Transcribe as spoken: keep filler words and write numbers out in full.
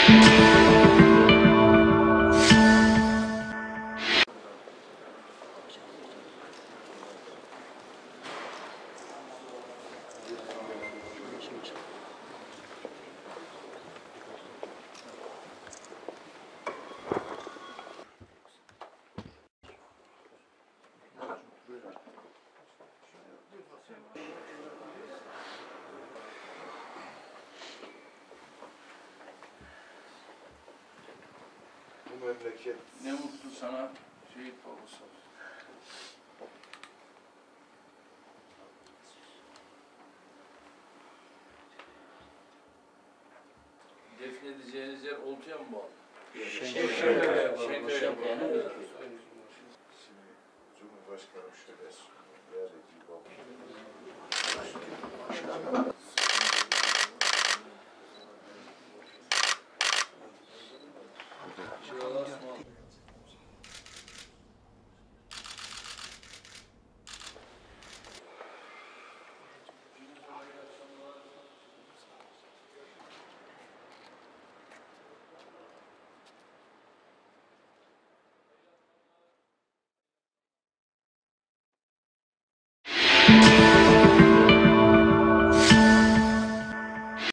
Bu memleket. Ne mutlu sana şehit babası. Defnedeceğiniz yer Oltu'ya mı bağlı? Şenkaya. Şenkaya. Cumhurbaşkanım şöyle ziyaret ediyor. Thank you.